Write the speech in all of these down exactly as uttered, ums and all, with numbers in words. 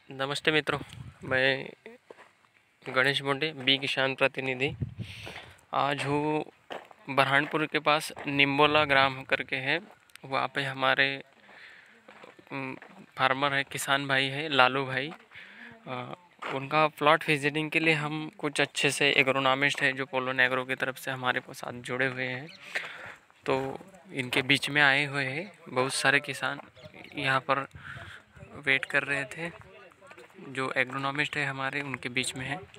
नमस्ते मित्रों, मैं गणेश मोंडे बी किसान प्रतिनिधि। आज हूँ बरहानपुर के पास निम्बोला ग्राम करके है, वहाँ पे हमारे फार्मर है, किसान भाई है लालू भाई। आ, उनका प्लॉट विजिटिंग के लिए हम कुछ अच्छे से एग्रोनॉमिस्ट है जो पोलो एग्रो की तरफ से हमारे साथ जुड़े हुए हैं, तो इनके बीच में आए हुए हैं। बहुत सारे किसान यहाँ पर वेट कर रहे थे, जो एग्रोनॉमिस्ट है हमारे उनके बीच में है।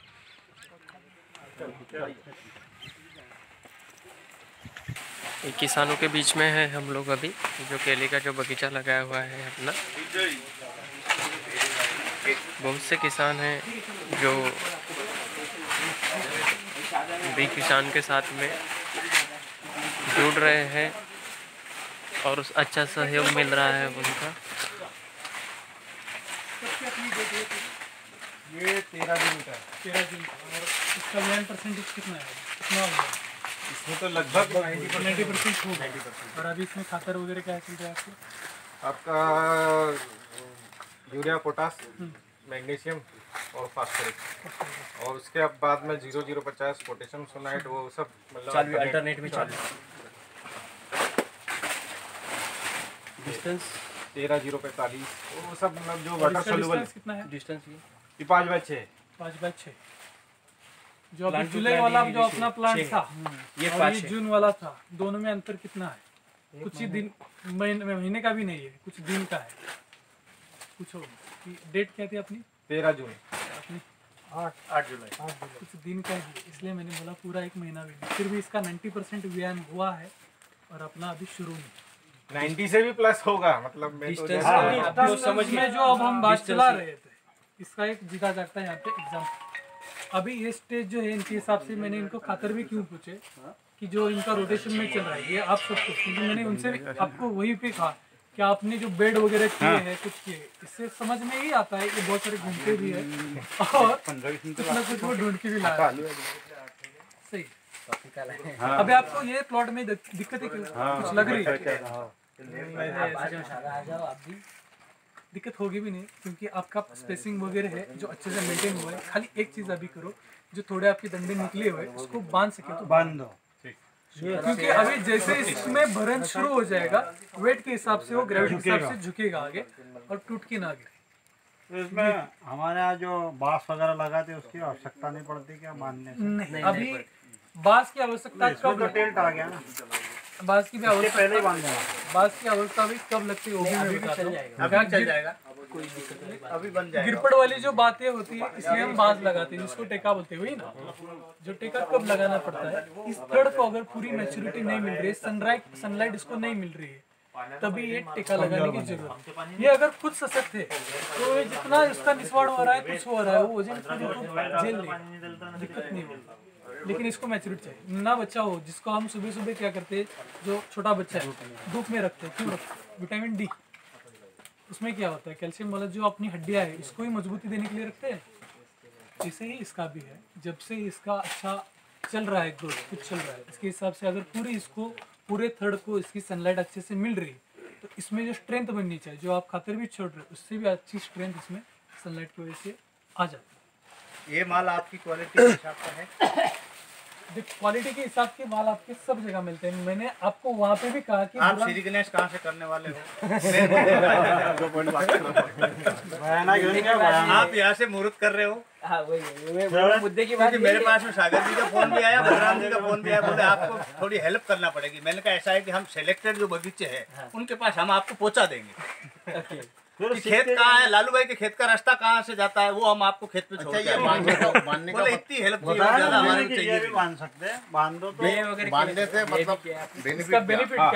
ये किसानों के बीच में है हम लोग अभी, जो केले का जो बगीचा लगाया हुआ है अपना। बहुत से किसान हैं जो बी किसान के साथ में जुड़ रहे हैं और अच्छा सहयोग मिल रहा है उनका। ये तेरह दिन का तेरह दिन का और इसका नाइन परसेंटेज कितना है? कितना होगा इसमें? तो लगभग नाइन्टी परसेंट होगा। और अभी इसमें खातर वगैरह क्या चल रहा है आपको? आपका यूरिया, पोटास, मैग्नीशियम और फास्फोरस, और उसके अब बाद में जीरो जीरो पचास पोटेशियम सोनाइट, वो सब मतलब अल्टरनेट में चालू। डिस्टेंस तेरह जीरो पैंतालीस, वो सब मतलब जो वाटर सोल्यूबल। कितना है डिस्टेंस ये पाँच बाय छः पाँच बाय छः जो अभी जुलाई वाला जो अपना प्लांट था ये और ये जून वाला था, दोनों में अंतर कितना है? कुछ ही दिन, महीने महीने का भी नहीं है, कुछ दिन का है। पूछो डेट क्या थी अपनी? तेरह जून अपनी आठ आठ जुलाई आठ जुलाई कुछ दिन का ही, इसलिए मैंने बोला पूरा एक महीना भी नहीं। फिर भी इसका नाइन्टी परसेंट व्यायाम हुआ है और अपना अभी शुरू में नब्बे से भी प्लस होगा। मतलब मैं तो डिस्टेंस समझ में जो अब हम बात चला रहे थे, इसका एक दिखा जाता है यहाँ पे एग्जाम। अभी ये स्टेज जो है, इनके हिसाब से मैंने इनको खातर भी क्यों पूछे कि जो इनका रोटेशन में चल रहा है, ये आप सबको, क्योंकि मैंने उनसे आपको वही पे कहा कि आपने जो बेड वगैरह किए हैं, कुछ किए, इससे समझ में ही आता है कि बहुत सारे घूमते भी है और कुछ ना कुछ वो ढूंढ के भी ला रहे हैं। सही। अभी आपको ये प्लॉट में दिक्कत कुछ लग रही है? दिक्कत होगी भी नहीं, क्योंकि आपका स्पेसिंग वगैरह है जो अच्छे से मेंटेन हुआ है। खाली एक चीज अभी करो, जो थोड़े आपके डंडे निकले हुए उसको बांध सके तो बांध दो, क्योंकि अभी जैसे इसमें भरन शुरू हो जाएगा, वेट के हिसाब से वो ग्रेविटी के हिसाब से झुकेगा आगे और टूट के ना गिरे। तो इसमें हमारे यहाँ जो बांस वगैरह लगाते हैं उसकी आवश्यकता नहीं पड़ती क्या बांधने से? नहीं, अभी बांस की आवश्यकता कब टेल्ट आ गया ना, बांस की भी आवश्यकता पहले ही बांध देना। बांस की आवश्यकता भी कब लगती है वो भी मैं बताता हूं। चल जाएगा, कोई दिक्कत नहीं, अभी बन जाएगा। गिरपड़ वाली जो बातें होती है, इसलिए हम बांस लगाते हैं, जिसको टेका बोलते हुए ना। जो टेका कब लगाना पड़ता है, इस पेड़ को अगर पूरी मैच्योरिटी नहीं मिल रही है, सनलाइट सनलाइट इसको नहीं मिल रही है, तभी ये टेका लगाने की जरूरत है। ये अगर खुद सशक्त है तो जितना इसका निस्वाड़ हो रहा है, कुछ हो रहा है, वो वजन खुद झेल लेगा, दिक्कत नहीं होगी। लेकिन इसको मैच्योरिटी चाहिए। ना बच्चा हो जिसको हम सुबह सुबह क्या करते हैं, जो छोटा बच्चा है धूप में रखते हैं, क्यों रखते हैं? विटामिन डी, उसमें क्या होता है, कैल्शियम वाला जो अपनी हड्डियां है इसको ही मजबूती देने के लिए रखते हैं। ऐसे ही इसका भी है, जब से इसका अच्छा चल रहा है, ग्रोथ कुछ चल रहा है, इसके हिसाब से अगर पूरी इसको पूरे थर्ड को इसकी सनलाइट अच्छे से मिल रही है, तो इसमें जो स्ट्रेंथ बननी चाहिए, जो आप खातर भी छोड़ रहे हो, उससे भी अच्छी स्ट्रेंथ इसमें सनलाइट की वजह से आ जाती है। ये माल आपकी क्वालिटी के हिसाब का है? क्वालिटी के हिसाब के माल आपके सब जगह मिलते हैं। मैंने आपको वहाँ पे भी कहा कि आप श्री गणेश कहाँ से करने वाले हो? आप यहाँ से मुहूर्त कर रहे हो? हाँ, वही मुद्दे की बात। मेरे पास में सागर जी का फोन भी आया, बलराम जी का फोन भी आया, बोले आपको थोड़ी हेल्प करना पड़ेगी। मैंने कहा ऐसा है कि हम सिलेक्टेड जो बगीचे हैं उनके पास हम आपको पहुँचा देंगे। कि खेत कहाँ है, लालू भाई के खेत का रास्ता कहाँ से जाता है, वो हम आपको खेत पे छोड़ देंगे। बोले इतनी हेल्प चाहिए, बांध सकते हैं, बांध दो तो बांधने से मतलब बेनिफिट